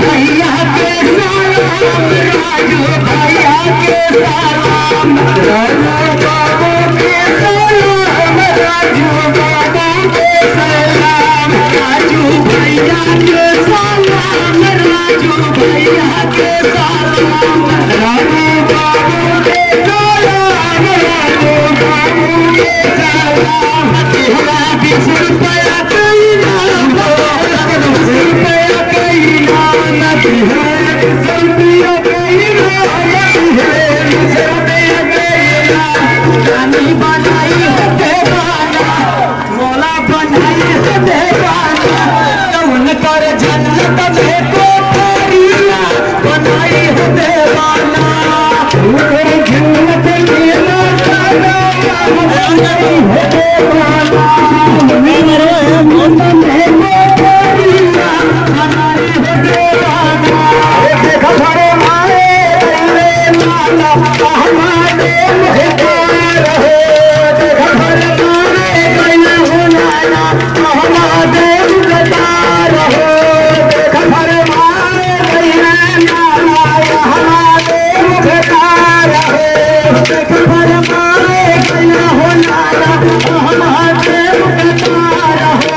भैया के सलाम, राजू भैया के सलाम, राजू बाबू के सलाम, राजू बाबू के सलाम, राजू भैया के सलाम, राजू भैया के सलाम, राजू बाबू के सलाम, राजू बाबू के सलाम। तेरा 20 रुपया कई नाम, 20 रुपया कई नाम, तेरा 20 रुपया कई नाम, तेरा 20 रुपया कई नाम। रानी बनाई है देवाना, मोला बनाई है देवाना, कौन कर जन्नत में को करिया बनाई है देवाना। ऊपर जन्नत में ना खाना बनाई है देवाना, मेरे मन में को करिया बनाई है देवाना। देखा बड़े मारे रे माला हमारे महकार हो, देखा बड़े मारे गया हुनाना हमारे महकार हो, देखा बड़े मारे गया नाला हमारे महकार हो, देखा बड़े मारे गया हुनाना हमारे महकार हो।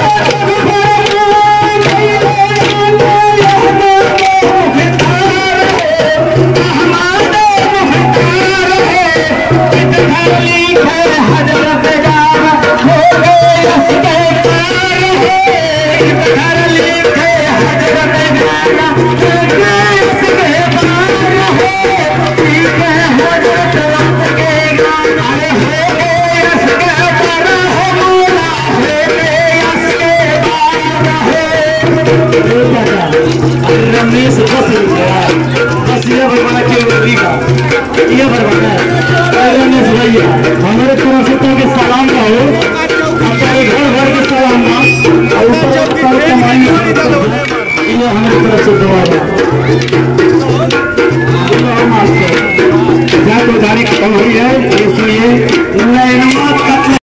रमेश बस ये भरवाना क्यों का ये भरवाना है रमेश भैया हमारे तरफ